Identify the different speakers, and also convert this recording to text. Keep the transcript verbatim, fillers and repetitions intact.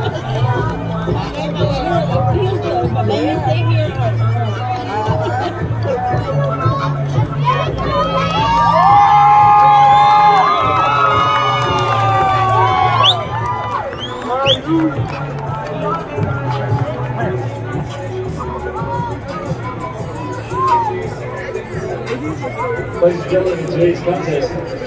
Speaker 1: Let me stay here.
Speaker 2: Ladies and gentlemen, in today's contest,